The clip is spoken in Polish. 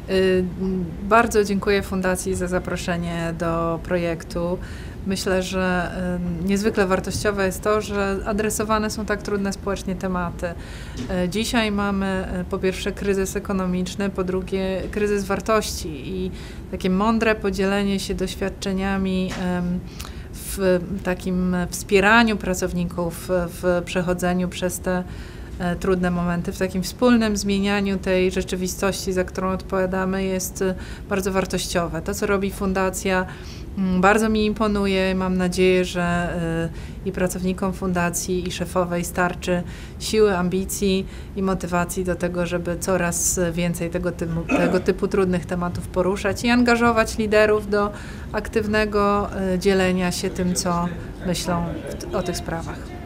Bardzo dziękuję Fundacji za zaproszenie do projektu. Myślę, że niezwykle wartościowe jest to, że adresowane są tak trudne społecznie tematy. Dzisiaj mamy po pierwsze kryzys ekonomiczny, po drugie kryzys wartości i takie mądre podzielenie się doświadczeniami w takim wspieraniu pracowników w przechodzeniu przez te trudne momenty, w takim wspólnym zmienianiu tej rzeczywistości, za którą odpowiadamy, jest bardzo wartościowe. To, co robi Fundacja, bardzo mi imponuje. Mam nadzieję, że i pracownikom Fundacji, i szefowej starczy siły, ambicji i motywacji do tego, żeby coraz więcej tego typu trudnych tematów poruszać i angażować liderów do aktywnego dzielenia się tym, co myślą o tych sprawach.